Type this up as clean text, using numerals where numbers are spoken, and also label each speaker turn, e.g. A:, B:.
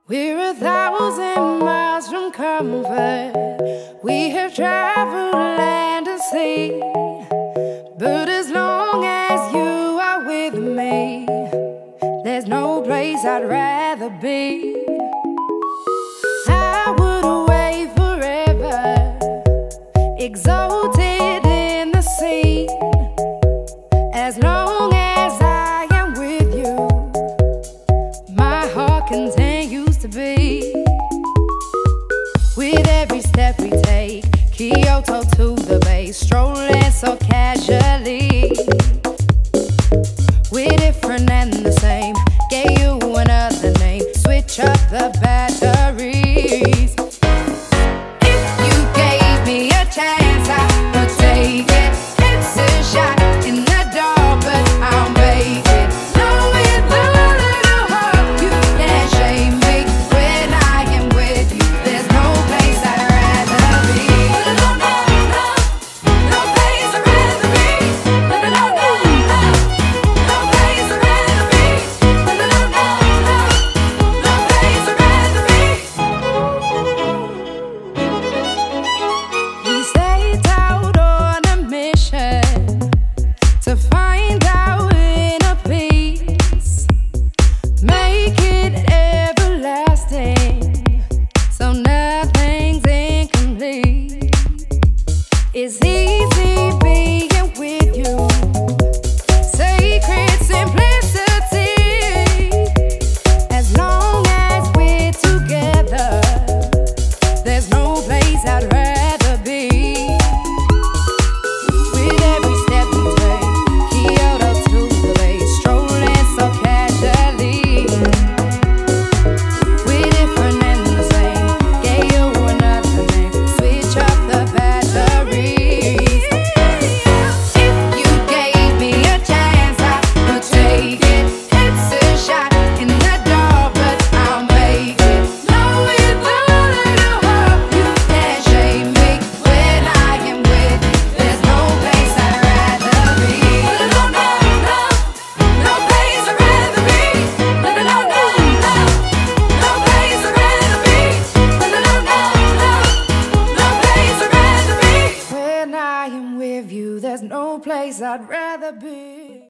A: We're 1,000 miles from comfort. We have traveled land and sea. But as long as you are with me, there's no place I'd rather be. I would away forever, exalted in the sea. As long as I am with you, my heart continues to beat. With every step we take, Kyoto to the bay, strolling so casually. We're different and the same, gave you another name, switch up the batteries. If you gave me a chance, I would take it. It's a shot in the dark, but I'll make it. Knowing the little hope you can't shame me. When I am with you, there's no place I'd rather be. No, no, no, no place I'd rather be. No, no, no, no, no place I'd rather be. No, no, no, no, no place I'd rather be. We set out on a mission to find our inner peace, make it everlasting, so nothing's incomplete. It's easy being with you, sacred simplicity. As long as we're together, there's no place I'd rather be. With every step we take, Kyoto to the bay, strolling so casually. We're different and the same, gave you another name, switch up the batteries. If you gave me a chance, I would take it. It's a shot in the dark, but I'll make it. Knowing the little hope you can't shame me. When I am with you, there's no place I'd rather be. No, no, no, no place I'd rather be. No, no, no, no, no place I'd rather be. No, no, no, no, no place I'd rather be. When I am with you, there's no place I'd rather be.